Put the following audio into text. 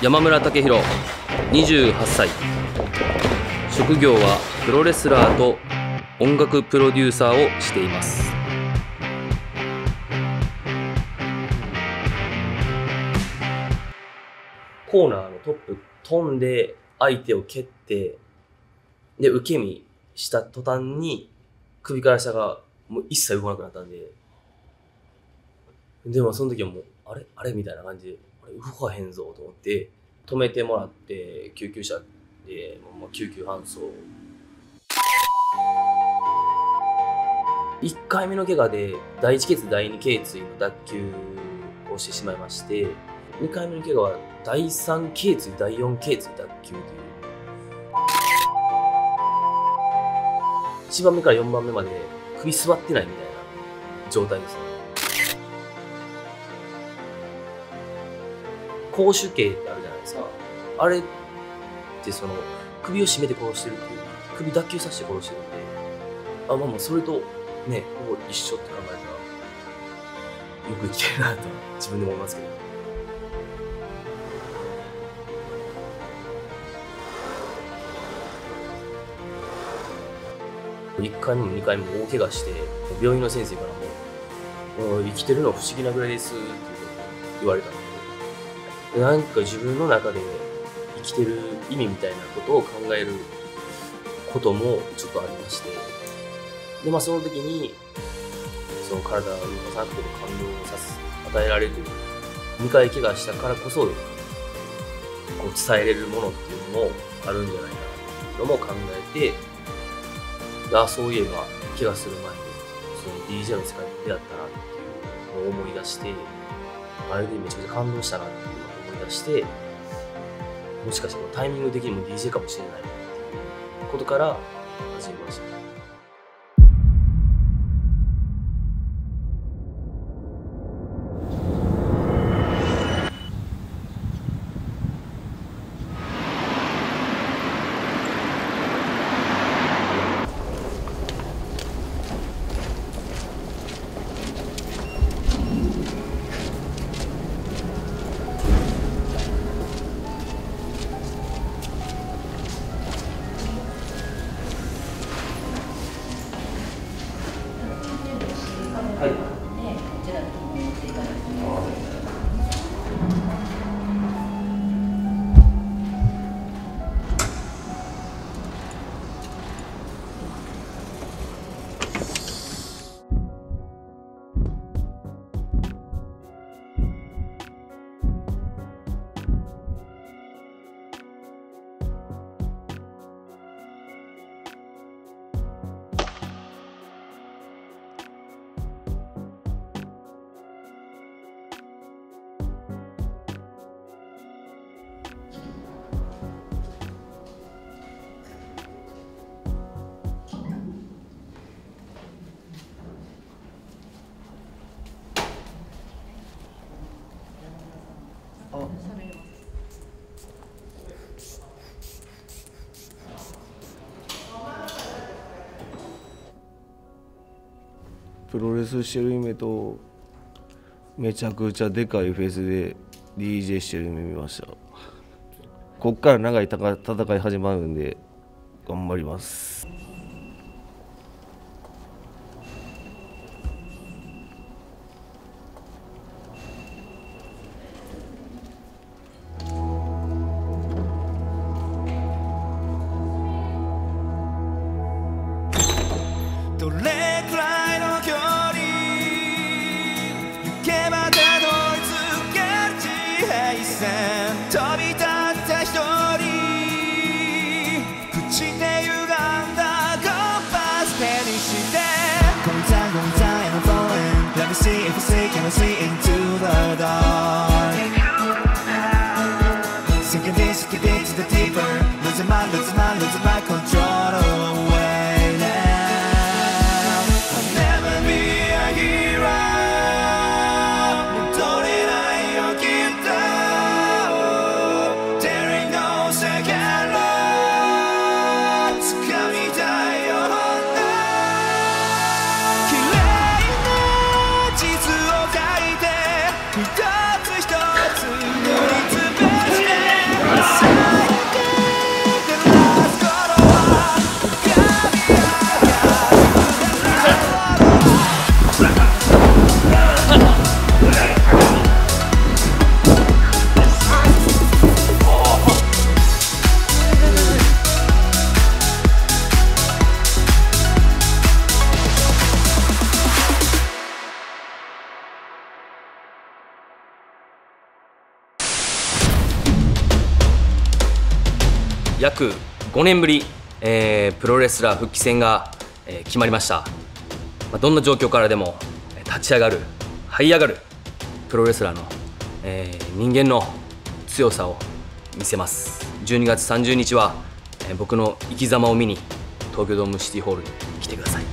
山村武弘、28歳。職業はプロレスラーと音楽プロデューサーをしています。コーナーのトップ飛んで相手を蹴ってで受け身した途端に首から下がもう一切動かなくなったんで、でもその時はもうあれみたいな感じで動かへんぞと思って止めてもらって救急車で救急搬送。1回目の怪我で第1頸椎第2頸椎の脱臼をしてしまいまして、2回目の怪我は第3頸椎第4頸椎脱臼という1番目から4番目まで首座ってないみたいな状態ですね。絞首刑ってあるじゃないですか。あれってその首を絞めて殺してるっていう、首脱臼させて殺してるんで、まあそれとねほぼ一緒って考えたらよく生きてるなと自分でも思いますけど。1回目も2回目も大怪我して病院の先生からも「生きてるのは不思議なぐらいです」って言われたんで、なんか自分の中で生きてる意味みたいなことを考えることもちょっとありまして、でその時にその体を動かさなくても感動を与えられる2回怪我したからこそこう伝えれるものっていうのもあるんじゃないかなというのも考えて、そういえば怪我する前にその DJ の世界に出会ったなっていうのを思い出して、あれでめちゃめちゃ感動したなっていうのを思い出して、もしかしてタイミング的にも DJ かもしれないっていうことから始めました。はい。 プロレスしてる夢とめちゃくちゃでかいフェスで DJ してる夢見ました。こっから長い戦い始まるんで頑張ります。 どれくらいの距離行けばたどり着ける地平線、飛び立った一人朽ちて歪んだ約5年ぶり、プロレスラー復帰戦が、決まりました。どんな状況からでも立ち上がる、這い上がるプロレスラーの、人間の強さを見せます。12月30日は、僕の生き様を見に東京ドームシティホールに来てください。